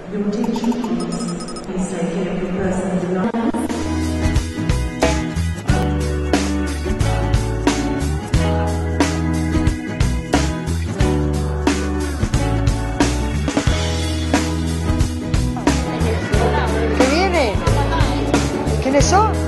Your attention please. Please take care of your personal belongings. ¿Qué viene? ¿Quiénes son?